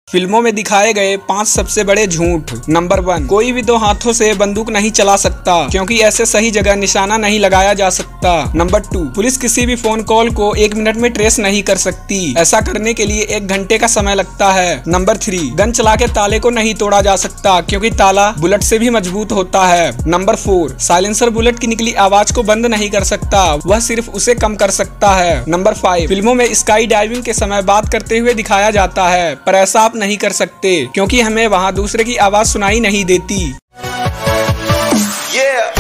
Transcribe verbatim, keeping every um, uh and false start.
फिल्मों में दिखाए गए पांच सबसे बड़े झूठ। नंबर वन, कोई भी दो हाथों से बंदूक नहीं चला सकता क्योंकि ऐसे सही जगह निशाना नहीं लगाया जा सकता। नंबर टू, पुलिस किसी भी फोन कॉल को एक मिनट में ट्रेस नहीं कर सकती, ऐसा करने के लिए एक घंटे का समय लगता है। नंबर थ्री, गन चला के ताले को नहीं तोड़ा जा सकता क्योंकि ताला बुलेट से भी मजबूत होता है। नंबर फोर, साइलेंसर बुलेट की निकली आवाज को बंद नहीं कर सकता, वह सिर्फ उसे कम कर सकता है। नंबर फाइव, फिल्मों में स्काई डाइविंग के समय बात करते हुए दिखाया जाता है पर ऐसा आप नहीं कर सकते क्योंकि हमें वहां दूसरे की आवाज सुनाई नहीं देती। yeah.